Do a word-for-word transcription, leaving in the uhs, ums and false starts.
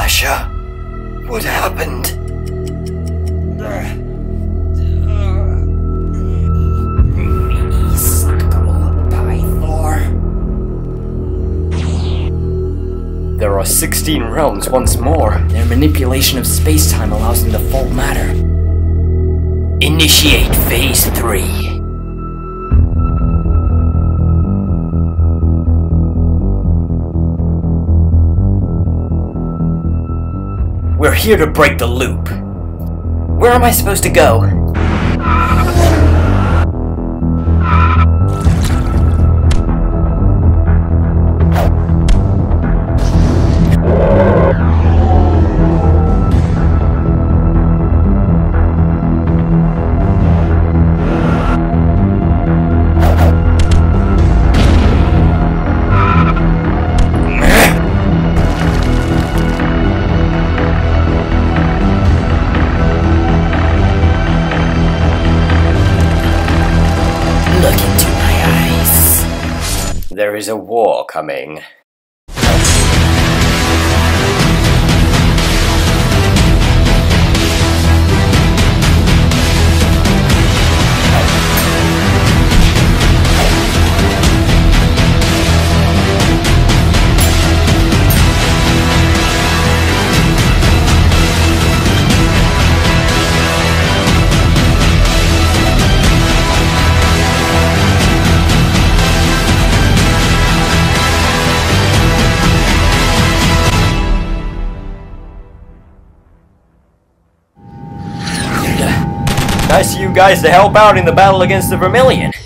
Sasha, what happened? There are sixteen realms once more. Their manipulation of space-time allows them to fold matter. Initiate Phase three. We're here to break the loop. Where am I supposed to go? There is a war coming. Nice of you guys to help out in the battle against the Vermilion.